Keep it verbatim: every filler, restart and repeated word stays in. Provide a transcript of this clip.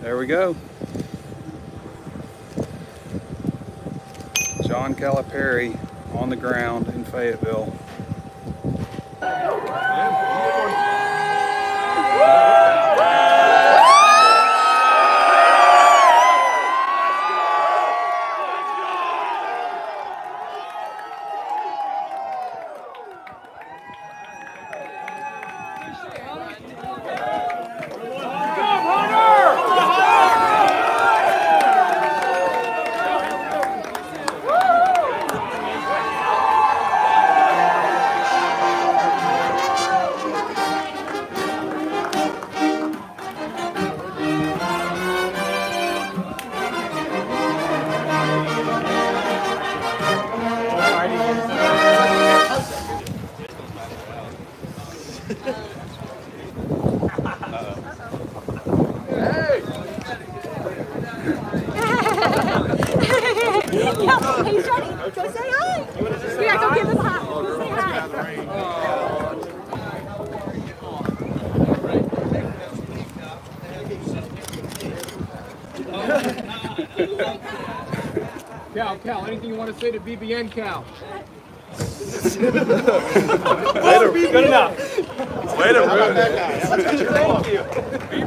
There we go. John Calipari on the ground in Fayetteville. He's ready. Go say hi. Yeah, go give him a hug. Go say hi. Cal, Cal, anything you want to say to B B N, Cal? Good enough. Way to ruin that guy. Thank you.